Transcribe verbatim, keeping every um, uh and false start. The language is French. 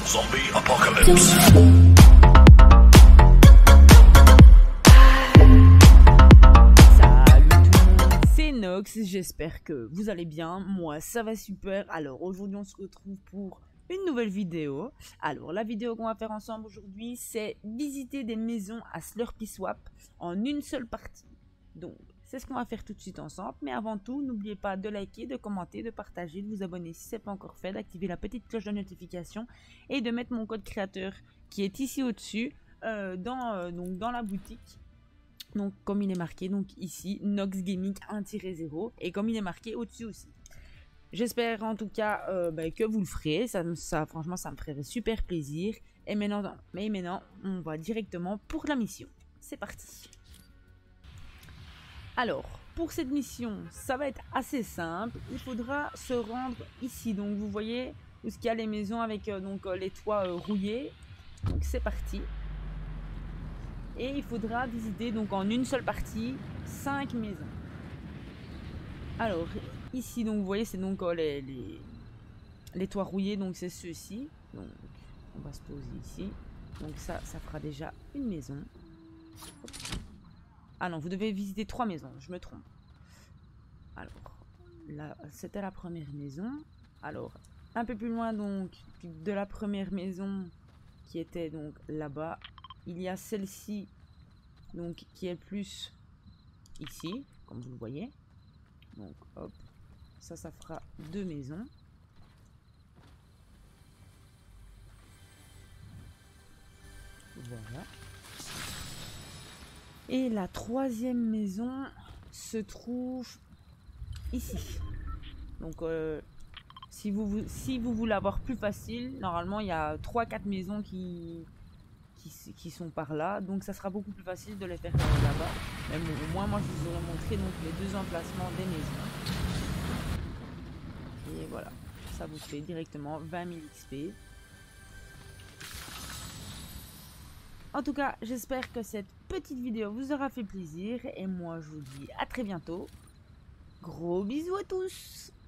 Zombie Apocalypse. Salut tout le monde, c'est Nox, j'espère que vous allez bien, moi ça va super. Alors aujourd'hui on se retrouve pour une nouvelle vidéo. Alors la vidéo qu'on va faire ensemble aujourd'hui, c'est visiter des maisons à Slurpy Swap en une seule partie. Donc c'est ce qu'on va faire tout de suite ensemble, mais avant tout n'oubliez pas de liker, de commenter, de partager, de vous abonner si ce n'est pas encore fait, d'activer la petite cloche de notification et de mettre mon code créateur qui est ici au dessus euh, dans, euh, donc dans la boutique. Donc comme il est marqué donc ici Nox Gaming un tiret zéro et comme il est marqué au dessus aussi. J'espère en tout cas euh, bah, que vous le ferez, ça, ça franchement ça me ferait super plaisir. Et maintenant, mais maintenant on va directement pour la mission, c'est parti. Alors pour cette mission ça va être assez simple, il faudra se rendre ici, donc vous voyez où il y a les maisons avec euh, donc, euh, les toits euh, rouillés, donc c'est parti. Et il faudra visiter donc en une seule partie cinq maisons. Alors ici donc vous voyez c'est donc euh, les, les, les toits rouillés, donc c'est ceux-ci. Donc on va se poser ici. Donc ça, ça fera déjà une maison. Hop. Ah non, vous devez visiter trois maisons, je me trompe. Alors là c'était la première maison. Alors un peu plus loin donc de la première maison qui était donc là-bas, il y a celle-ci donc qui est plus ici comme vous le voyez. Donc hop, ça ça fera deux maisons. Voilà. Et la troisième maison se trouve ici. Donc euh, si vous si vous voulez avoir plus facile, normalement il y a trois quatre maisons qui Qui, qui sont par là, donc ça sera beaucoup plus facile de les faire là-bas. Mais bon, au moins moi je vous aurais montré donc les deux emplacements des maisons. Et voilà, ça vous fait directement vingt mille X P. En tout cas, j'espère que cette petite vidéo vous aura fait plaisir et moi je vous dis à très bientôt. Gros bisous à tous.